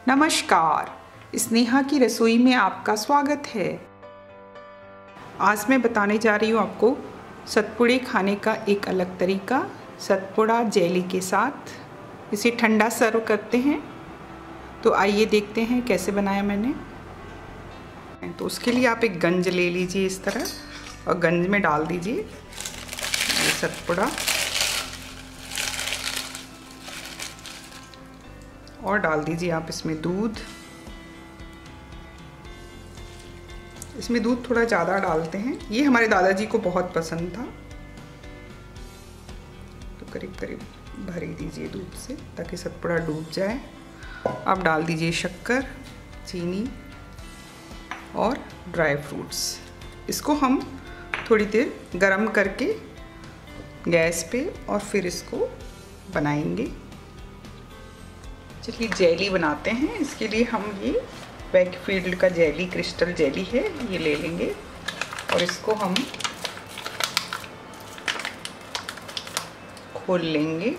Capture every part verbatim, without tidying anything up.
नमस्कार, स्नेहा की रसोई में आपका स्वागत है। आज मैं बताने जा रही हूँ आपको सतपुड़े खाने का एक अलग तरीका, सतपुड़ा जेली के साथ। इसे ठंडा सर्व करते हैं। तो आइए देखते हैं कैसे बनाया मैंने। तो उसके लिए आप एक गंज ले लीजिए इस तरह, और गंज में डाल दीजिए ये सतपुड़ा, और डाल दीजिए आप इसमें दूध। इसमें दूध थोड़ा ज़्यादा डालते हैं, ये हमारे दादाजी को बहुत पसंद था। तो करीब करीब भर ही दीजिए दूध से ताकि सतपुड़ा डूब जाए। अब डाल दीजिए शक्कर, चीनी और ड्राई फ्रूट्स। इसको हम थोड़ी देर गरम करके गैस पे और फिर इसको बनाएंगे। चलिए जेली बनाते हैं। इसके लिए हम ये वेकफील्ड का जेली, क्रिस्टल जेली है, ये ले लेंगे और इसको हम खोल लेंगे।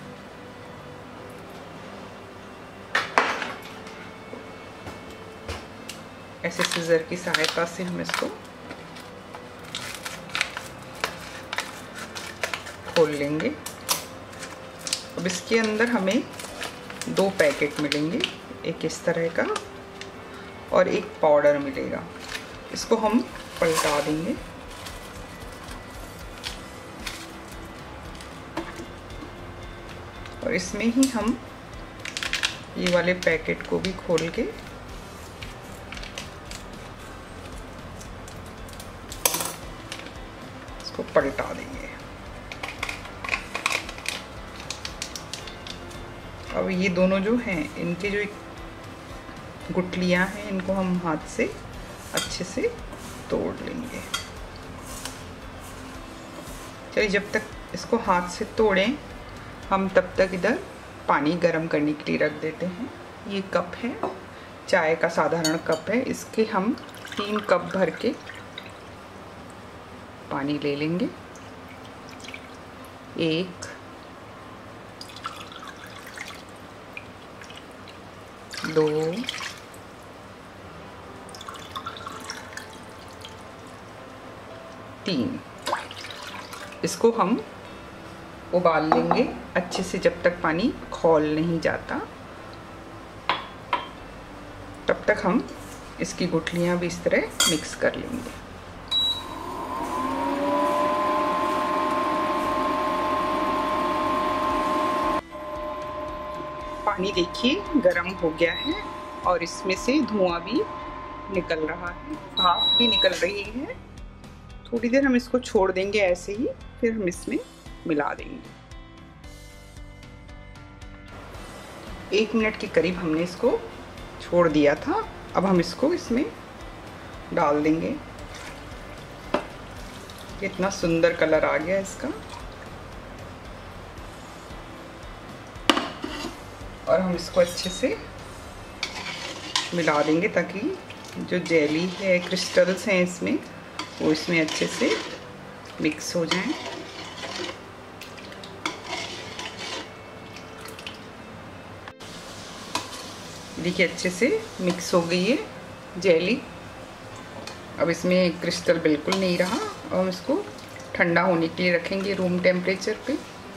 ऐसे सीजर की सहायता से हम इसको खोल लेंगे। अब इसके अंदर हमें दो पैकेट मिलेंगे, एक इस तरह का और एक पाउडर मिलेगा। इसको हम पलटा देंगे। और इसमें ही हम ये वाले पैकेट को भी खोल के इसको पलटा देंगे। अब ये दोनों जो हैं, इनके जो गुठलियां हैं, इनको हम हाथ से अच्छे से तोड़ लेंगे। चलिए, जब तक इसको हाथ से तोड़ें हम तब तक इधर पानी गर्म करने के लिए रख देते हैं। ये कप है, चाय का साधारण कप है, इसके हम तीन कप भर के पानी ले लेंगे। एक, दो, तीन। इसको हम उबाल लेंगे अच्छे से जब तक पानी खौल नहीं जाता। तब तक हम इसकी गुठलियां भी इस तरह मिक्स कर लेंगे। पानी देखिए गरम हो गया है और इसमें से धुआं भी निकल रहा है, भाप भी निकल रही है। थोड़ी देर हम इसको छोड़ देंगे ऐसे ही, फिर हम इसमें मिला देंगे। एक मिनट के करीब हमने इसको छोड़ दिया था। अब हम इसको इसमें डाल देंगे। कितना सुंदर कलर आ गया इसका। और हम इसको अच्छे से मिला देंगे ताकि जो जेली है, क्रिस्टल्स हैं इसमें, वो इसमें अच्छे से मिक्स हो जाएं। देखिए अच्छे से मिक्स हो गई है जेली। अब इसमें क्रिस्टल बिल्कुल नहीं रहा और हम इसको ठंडा होने के लिए रखेंगे रूम टेम्परेचर पे।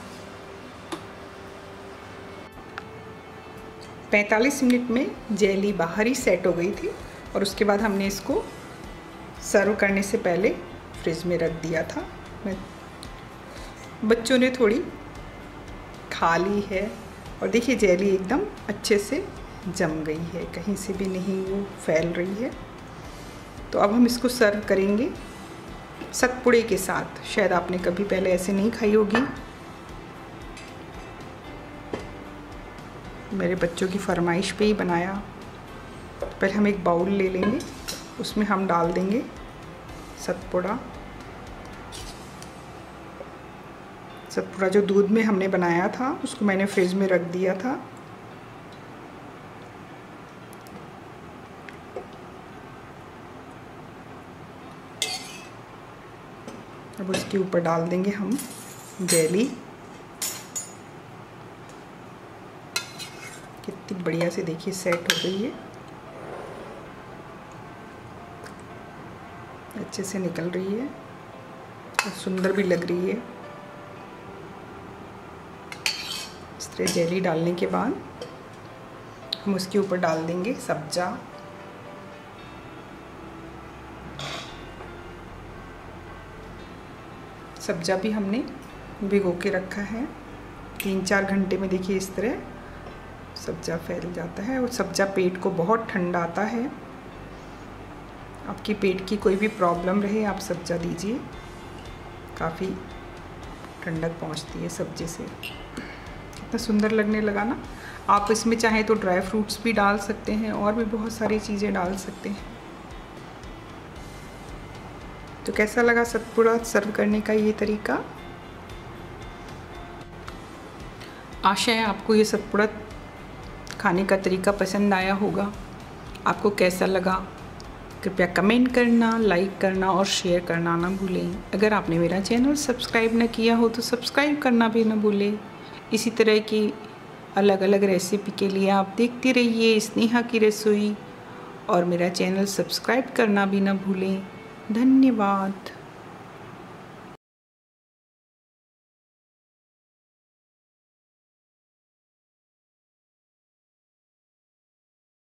पैंतालीस मिनट में जेली बाहर ही सेट हो गई थी और उसके बाद हमने इसको सर्व करने से पहले फ्रिज में रख दिया था। मैं बच्चों ने थोड़ी खा ली है और देखिए जेली एकदम अच्छे से जम गई है, कहीं से भी नहीं वो फैल रही है। तो अब हम इसको सर्व करेंगे सतपुड़े के साथ। शायद आपने कभी पहले ऐसे नहीं खाई होगी। मेरे बच्चों की फरमाइश पे ही बनाया। पहले हम एक बाउल ले लेंगे, उसमें हम डाल देंगे सतपुड़ा। सतपुड़ा जो दूध में हमने बनाया था उसको मैंने फ्रिज में रख दिया था। अब उसके ऊपर डाल देंगे हम जेली। कितनी बढ़िया से देखिए सेट हो गई है, अच्छे से निकल रही है और सुंदर भी लग रही है। इस तरह जेली डालने के बाद हम उसके ऊपर डाल देंगे सब्जा। सब्जा भी हमने भिगो के रखा है। तीन चार घंटे में देखिए इस तरह सब्जा फैल जाता है और सब्जा पेट को बहुत ठंडाता है। आपकी पेट की कोई भी प्रॉब्लम रहे आप सब्जा दीजिए, काफ़ी ठंडक पहुंचती है सब्जे से। कितना सुंदर लगने लगा ना। आप इसमें चाहें तो ड्राई फ्रूट्स भी डाल सकते हैं और भी बहुत सारी चीज़ें डाल सकते हैं। तो कैसा लगा सतपुड़ा सर्व करने का ये तरीका? आशा है आपको ये सतपुड़ा खाने का तरीका पसंद आया होगा। आपको कैसा लगा कृपया कमेंट करना, लाइक करना और शेयर करना ना भूलें। अगर आपने मेरा चैनल सब्सक्राइब न किया हो तो सब्सक्राइब करना भी ना भूलें। इसी तरह की अलग अलग रेसिपी के लिए आप देखते रहिए स्नेहा की रसोई और मेरा चैनल सब्सक्राइब करना भी ना भूलें। धन्यवाद।